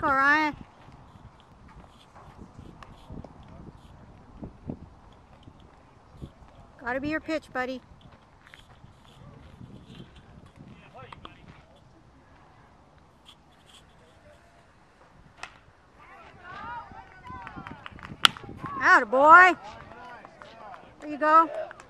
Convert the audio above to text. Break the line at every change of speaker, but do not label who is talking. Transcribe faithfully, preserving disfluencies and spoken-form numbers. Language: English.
tackle, Ryan. Gotta be your pitch, buddy. Atta boy. There you go.